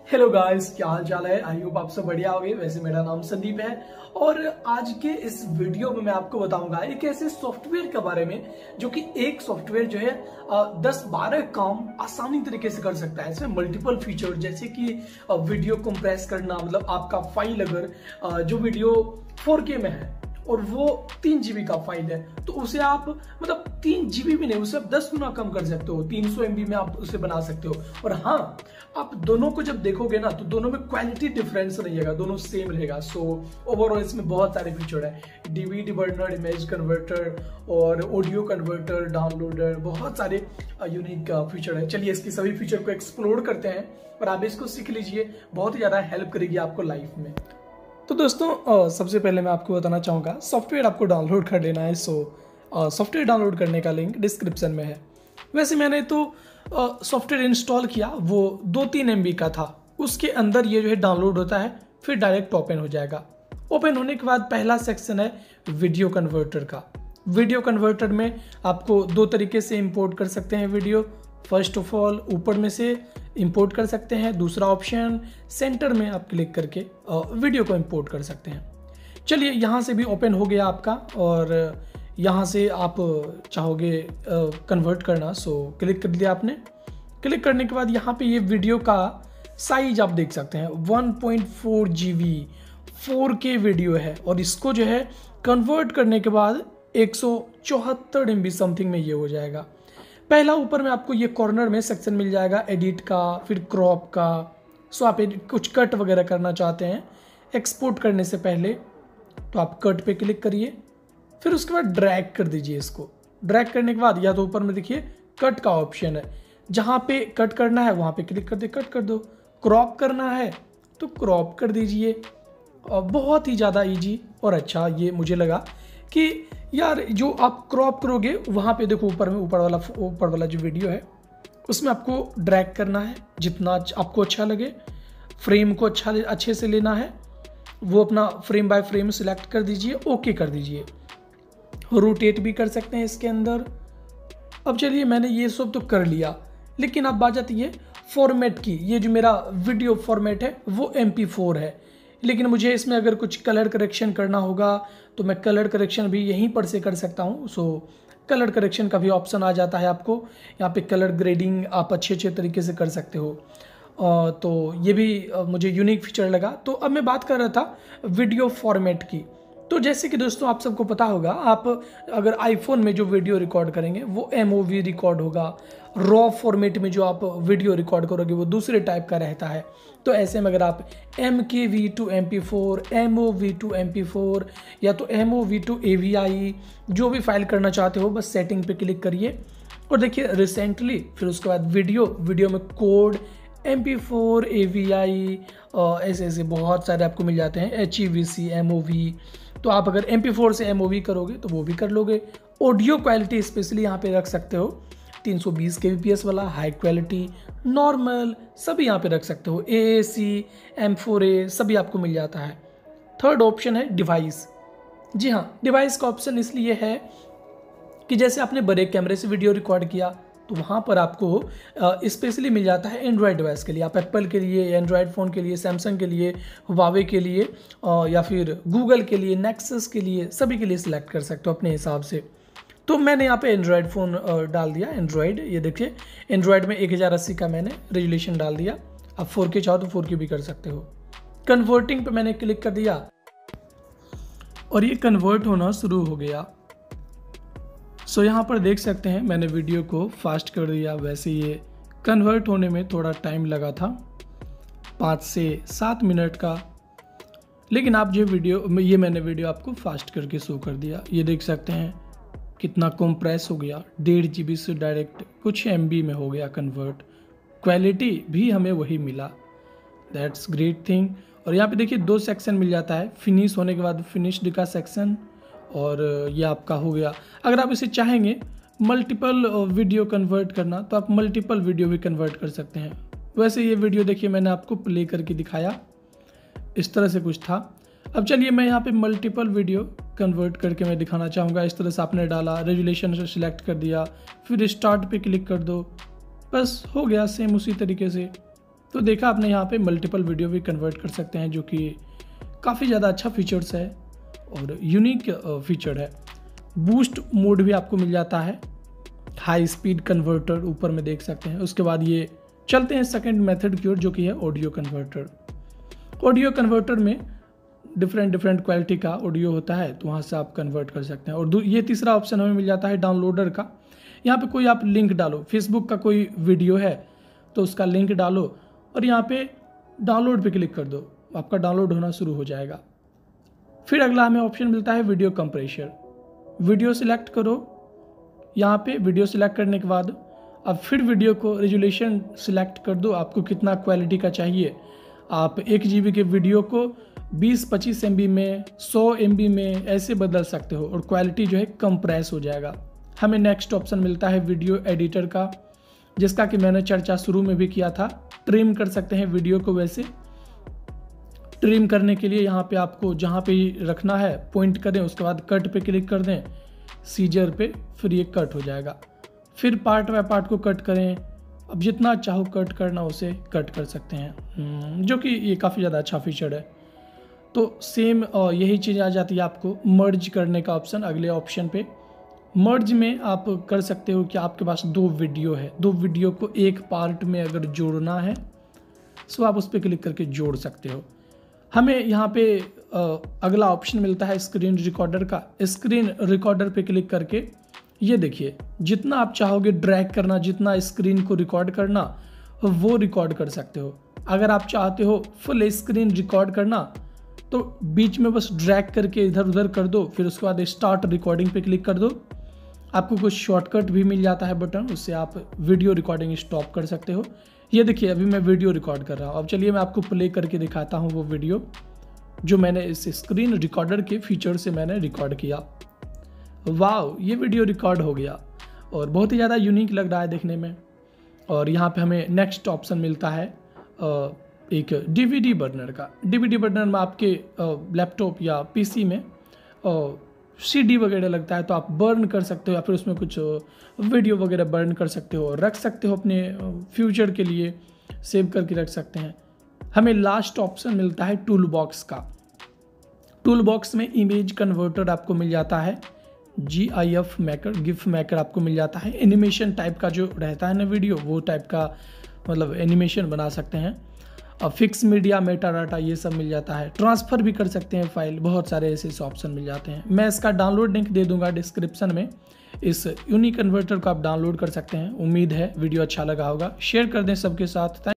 Hello guys, क्या हाल चाल है। आई होप आप सब बढ़िया होंगे। वैसे मेरा नाम संदीप है और आज के इस वीडियो में मैं आपको बताऊंगा एक ऐसे सॉफ्टवेयर के बारे में जो कि एक सॉफ्टवेयर जो है 10-12 काम आसानी तरीके से कर सकता है। इसमें मल्टीपल फीचर जैसे कि वीडियो कंप्रेस करना, मतलब आपका फाइल अगर जो वीडियो 4K में है और वो 3 GB का फाइल है तो उसे आप मतलब 3 GB भी नहीं, उसे आप 10 गुना कम कर सकते हो। 300 MB में आप उसे बना सकते हो। और हाँ, आप दोनों को जब देखोगे ना तो दोनों में क्वालिटी डिफरेंस रहेगा, दोनों सेम रहेगा। सो ओवरऑल इसमें बहुत सारे फीचर है, डीवीडी बर्नर, इमेज कन्वर्टर और ऑडियो कन्वर्टर, डाउनलोडर, बहुत सारे यूनिक फीचर है। चलिए इसकी सभी फीचर को एक्सप्लोर करते हैं और आप इसको सीख लीजिए, बहुत ही ज्यादा हेल्प करेगी आपको लाइफ में। तो दोस्तों सबसे पहले मैं आपको बताना चाहूँगा सॉफ्टवेयर आपको डाउनलोड कर लेना है। सॉफ्टवेयर डाउनलोड करने का लिंक डिस्क्रिप्शन में है। वैसे मैंने तो सॉफ्टवेयर इंस्टॉल किया, वो 2-3 MB का था। उसके अंदर ये जो है डाउनलोड होता है, फिर डायरेक्ट ओपन हो जाएगा। ओपन होने के बाद पहला सेक्शन है वीडियो कन्वर्टर का। वीडियो कन्वर्टर में आपको 2 तरीके से इंपोर्ट कर सकते हैं वीडियो। फर्स्ट ऑफ ऑल ऊपर में से इंपोर्ट कर सकते हैं, दूसरा ऑप्शन सेंटर में आप क्लिक करके वीडियो को इंपोर्ट कर सकते हैं। चलिए यहाँ से भी ओपन हो गया आपका और यहाँ से आप चाहोगे कन्वर्ट करना, सो क्लिक कर दिया आपने। क्लिक करने के बाद यहाँ पे ये वीडियो का साइज आप देख सकते हैं 1.4 GB 4K वीडियो है और इसको जो है कन्वर्ट करने के बाद 174 MB समथिंग में ये हो जाएगा। पहला ऊपर में आपको ये कॉर्नर में सेक्शन मिल जाएगा एडिट का, फिर क्रॉप का। सो आप कुछ कट वगैरह करना चाहते हैं एक्सपोर्ट करने से पहले तो आप कट पे क्लिक करिए, फिर उसके बाद ड्रैग कर दीजिए इसको। ड्रैग करने के बाद या तो ऊपर में देखिए कट का ऑप्शन है, जहाँ पे कट करना है वहाँ पे क्लिक कर दे, कट कर दो। क्रॉप करना है तो क्रॉप कर दीजिए। बहुत ही ज़्यादा ईजी और अच्छा ये मुझे लगा कि यार जो आप क्रॉप करोगे वहाँ पे देखो ऊपर में ऊपर वाला जो वीडियो है उसमें आपको ड्रैग करना है जितना आपको अच्छा लगे। फ्रेम को अच्छे से लेना है, वो अपना फ्रेम बाय फ्रेम सिलेक्ट कर दीजिए, ओके कर दीजिए। रोटेट भी कर सकते हैं इसके अंदर। अब चलिए मैंने ये सब तो कर लिया, लेकिन अब बात आती है फॉर्मेट की। ये जो मेरा वीडियो फॉर्मेट है वो MP4 है, लेकिन मुझे इसमें अगर कुछ कलर करेक्शन करना होगा तो मैं कलर करेक्शन भी यहीं पर से कर सकता हूँ। सो कलर करेक्शन का भी ऑप्शन आ जाता है आपको यहाँ पे। कलर ग्रेडिंग आप अच्छे तरीके से कर सकते हो। तो ये भी मुझे यूनिक फीचर लगा। तो अब मैं बात कर रहा था वीडियो फॉर्मेट की। तो जैसे कि दोस्तों आप सबको पता होगा, आप अगर आईफोन में जो वीडियो रिकॉर्ड करेंगे वो MOV रिकॉर्ड होगा। रॉ फॉर्मेट में जो आप वीडियो रिकॉर्ड करोगे वो दूसरे टाइप का रहता है। तो ऐसे में अगर आप MKV to MP4, MOV to MP4 या तो MOV to AVI जो भी फाइल करना चाहते हो, बस सेटिंग पे क्लिक करिए और देखिए रिसेंटली, फिर उसके बाद वीडियो में कोड MP4, AVI ऐसे बहुत सारे आपको मिल जाते हैं, HEVC, MOV। तो आप अगर MP4 से MOV करोगे तो वो भी कर लोगे। ऑडियो क्वालिटी स्पेशली यहाँ पे रख सकते हो 320 kbps वाला, हाई क्वालिटी, नॉर्मल, सभी यहाँ पे रख सकते हो। AAC, M4A सभी आपको मिल जाता है। थर्ड ऑप्शन है डिवाइस। जी हाँ, डिवाइस का ऑप्शन इसलिए है कि जैसे आपने बड़े कैमरे से वीडियो रिकॉर्ड किया तो वहाँ पर आपको स्पेशली मिल जाता है एंड्रॉयड डिवाइस के लिए। आप एप्पल के लिए, एंड्रॉयड फ़ोन के लिए, सैमसंग के लिए, हुआवे के लिए या फिर गूगल के लिए, नेक्सस के लिए, सभी के लिए सिलेक्ट कर सकते हो अपने हिसाब से। तो मैंने यहाँ पे एंड्रॉयड फ़ोन डाल दिया। एंड्रॉयड, ये देखिए एंड्रॉयड में 1080 का मैंने रेजुलेशन डाल दिया। आप 4K चाहो तो 4K भी कर सकते हो। कन्वर्टिंग पे मैंने क्लिक कर दिया और ये कन्वर्ट होना शुरू हो गया। सो यहाँ पर देख सकते हैं मैंने वीडियो को फास्ट कर दिया। वैसे ये कन्वर्ट होने में थोड़ा टाइम लगा था, 5 से 7 मिनट का, लेकिन आप ये मैंने वीडियो आपको फास्ट करके शो कर दिया। ये देख सकते हैं कितना कंप्रेस हो गया, 1.5 GB से डायरेक्ट कुछ MB में हो गया कन्वर्ट। क्वालिटी भी हमें वही मिला, दैट्स ग्रेट थिंग। और यहाँ पे देखिए 2 सेक्शन मिल जाता है, फिनिश होने के बाद फिनिश्ड का सेक्शन, और ये आपका हो गया। अगर आप इसे चाहेंगे मल्टीपल वीडियो कन्वर्ट करना तो आप मल्टीपल वीडियो भी कन्वर्ट कर सकते हैं। वैसे ये वीडियो देखिए मैंने आपको प्ले करके दिखाया, इस तरह से कुछ था। अब चलिए मैं यहाँ पे मल्टीपल वीडियो कन्वर्ट करके मैं दिखाना चाहूँगा। इस तरह से आपने डाला, रेजुलेशन से सिलेक्ट कर दिया, फिर स्टार्ट पे क्लिक कर दो, बस हो गया। सेम उसी तरीके से तो देखा आपने यहाँ पे मल्टीपल वीडियो भी कन्वर्ट कर सकते हैं, जो कि काफ़ी ज़्यादा अच्छा फीचर्स है और यूनिक फीचर है। बूस्ट मोड भी आपको मिल जाता है, हाई स्पीड कन्वर्टर ऊपर में देख सकते हैं। उसके बाद ये चलते हैं सेकंड मेथड की ओर, जो कि है ऑडियो कन्वर्टर। ऑडियो कन्वर्टर में डिफरेंट क्वालिटी का ऑडियो होता है, तो वहाँ से आप कन्वर्ट कर सकते हैं। और ये तीसरा ऑप्शन हमें मिल जाता है डाउनलोडर का। यहाँ पे कोई आप लिंक डालो, फेसबुक का कोई वीडियो है तो उसका लिंक डालो और यहाँ पे डाउनलोड पे क्लिक कर दो, आपका डाउनलोड होना शुरू हो जाएगा। फिर अगला हमें ऑप्शन मिलता है वीडियो कंप्रेसर। वीडियो सिलेक्ट करो, यहाँ पे वीडियो सिलेक्ट करने के बाद अब फिर वीडियो को रेजोल्यूशन सिलेक्ट कर दो, आपको कितना क्वालिटी का चाहिए। आप 1 GB के वीडियो को 20-25 MB में, 100 MB में ऐसे बदल सकते हो और क्वालिटी जो है कंप्रेस हो जाएगा। हमें नेक्स्ट ऑप्शन मिलता है वीडियो एडिटर का, जिसका कि मैंने चर्चा शुरू में भी किया था। ट्रिम कर सकते हैं वीडियो को, वैसे ट्रिम करने के लिए यहाँ पे आपको जहाँ पे रखना है पॉइंट करें, उसके बाद कट पे क्लिक कर दें सीजर पे, फिर ये कट हो जाएगा। फिर पार्ट बाय पार्ट को कट करें, अब जितना चाहो कट करना उसे कट कर सकते हैं, जो कि ये काफ़ी ज़्यादा अच्छा फीचर है। तो सेम यही चीज़ आ जाती है आपको मर्ज करने का ऑप्शन अगले ऑप्शन पे। मर्ज में आप कर सकते हो कि आपके पास 2 वीडियो है, 2 वीडियो को एक पार्ट में अगर जोड़ना है सो आप उस पर क्लिक करके जोड़ सकते हो। हमें यहाँ पे अगला ऑप्शन मिलता है स्क्रीन रिकॉर्डर का। स्क्रीन रिकॉर्डर पे क्लिक करके ये देखिए, जितना आप चाहोगे ड्रैग करना, जितना स्क्रीन को रिकॉर्ड करना वो रिकॉर्ड कर सकते हो। अगर आप चाहते हो फुल स्क्रीन रिकॉर्ड करना तो बीच में बस ड्रैग करके इधर उधर कर दो, फिर उसके बाद स्टार्ट रिकॉर्डिंग पे क्लिक कर दो। आपको कुछ शॉर्टकट भी मिल जाता है बटन, उससे आप वीडियो रिकॉर्डिंग स्टॉप कर सकते हो। ये देखिए अभी मैं वीडियो रिकॉर्ड कर रहा हूँ। अब चलिए मैं आपको प्ले करके दिखाता हूँ वो वीडियो जो मैंने इस स्क्रीन रिकॉर्डर के फीचर से मैंने रिकॉर्ड किया। वाह, ये वीडियो रिकॉर्ड हो गया और बहुत ही ज़्यादा यूनिक लग रहा है देखने में। और यहाँ पे हमें नेक्स्ट ऑप्शन मिलता है एक DVD बर्नर का। DVD बर्नर में आपके लैपटॉप या PC में CD वगैरह लगता है, तो आप बर्न कर सकते हो या फिर उसमें कुछ वीडियो वगैरह बर्न कर सकते हो, रख सकते हो अपने फ्यूचर के लिए, सेव करके रख सकते हैं। हमें लास्ट ऑप्शन मिलता है टूल बॉक्स का। टूल बॉक्स में इमेज कन्वर्टर आपको मिल जाता है, GIF मेकर, गिफ मेकर आपको मिल जाता है। एनिमेशन टाइप का जो रहता है ना वीडियो, वो टाइप का मतलब एनिमेशन बना सकते हैं। और फिक्स मीडिया, मेटा डाटा, ये सब मिल जाता है। ट्रांसफ़र भी कर सकते हैं फाइल, बहुत सारे ऐसे ऑप्शन मिल जाते हैं। मैं इसका डाउनलोड लिंक दे दूंगा डिस्क्रिप्शन में, इस यूनिक कन्वर्टर को आप डाउनलोड कर सकते हैं। उम्मीद है वीडियो अच्छा लगा होगा, शेयर कर दें सबके साथ।